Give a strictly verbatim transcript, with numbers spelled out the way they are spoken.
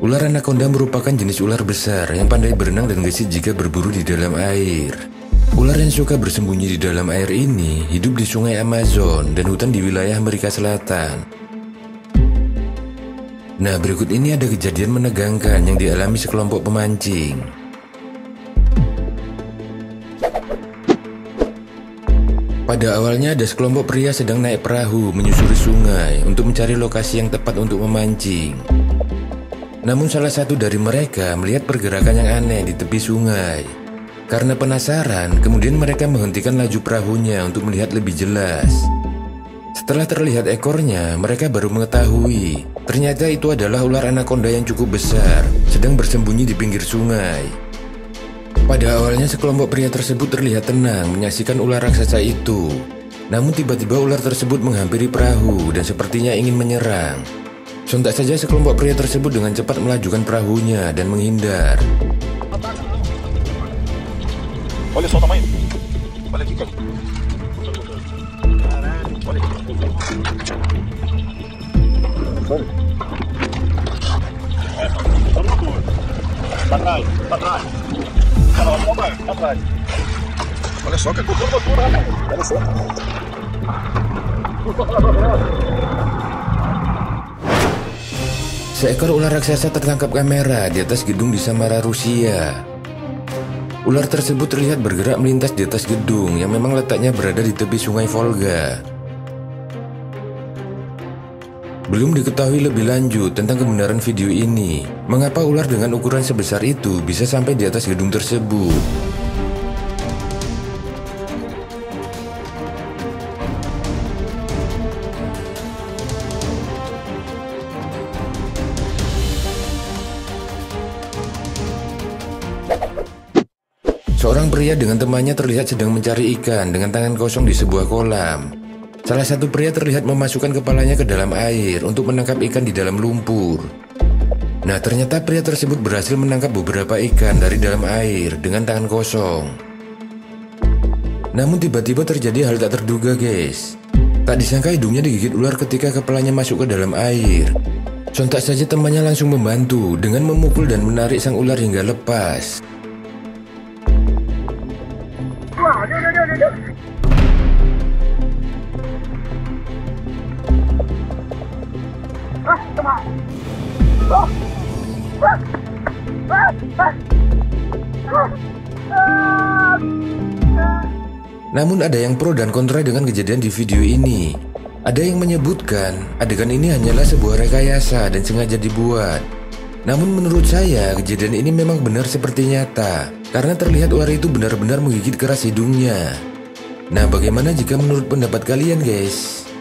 Ular anaconda merupakan jenis ular besar yang pandai berenang dan gesit jika berburu di dalam air. Ular yang suka bersembunyi di dalam air ini hidup di sungai Amazon dan hutan di wilayah Amerika Selatan. Nah, berikut ini ada kejadian menegangkan yang dialami sekelompok pemancing. Pada awalnya ada sekelompok pria sedang naik perahu menyusuri sungai untuk mencari lokasi yang tepat untuk memancing. Namun salah satu dari mereka melihat pergerakan yang aneh di tepi sungai. Karena penasaran, kemudian mereka menghentikan laju perahunya untuk melihat lebih jelas. Setelah terlihat ekornya, mereka baru mengetahui ternyata itu adalah ular anaconda yang cukup besar, sedang bersembunyi di pinggir sungai. Pada awalnya sekelompok pria tersebut terlihat tenang menyaksikan ular raksasa itu. Namun tiba-tiba ular tersebut menghampiri perahu dan sepertinya ingin menyerang. Sontak saja sekelompok pria tersebut dengan cepat melajukan perahunya dan menghindar. Olha só o tamanho. Olha aqui, cara. Olha aqui. Olha. Vamos na curva. Pra trás, pra trás. Pra trás. Olha só que é cultura motor, né? Olha só. Seekor ular raksasa tertangkap kamera di atas gedung di Samara, Rusia. Ular tersebut terlihat bergerak melintas di atas gedung yang memang letaknya berada di tepi sungai Volga. Belum diketahui lebih lanjut tentang kebenaran video ini. Mengapa ular dengan ukuran sebesar itu bisa sampai di atas gedung tersebut? Seorang pria dengan temannya terlihat sedang mencari ikan dengan tangan kosong di sebuah kolam. Salah satu pria terlihat memasukkan kepalanya ke dalam air untuk menangkap ikan di dalam lumpur. Nah, ternyata pria tersebut berhasil menangkap beberapa ikan dari dalam air dengan tangan kosong. Namun tiba-tiba terjadi hal tak terduga, guys. Tak disangka hidungnya digigit ular ketika kepalanya masuk ke dalam air. Sontak saja temannya langsung membantu dengan memukul dan menarik sang ular hingga lepas. Namun ada yang pro dan kontra dengan kejadian di video ini. Ada yang menyebutkan adegan ini hanyalah sebuah rekayasa dan sengaja dibuat. Namun menurut saya kejadian ini memang benar seperti nyata, karena terlihat ular itu benar-benar menggigit keras hidungnya. Nah, bagaimana jika menurut pendapat kalian, guys?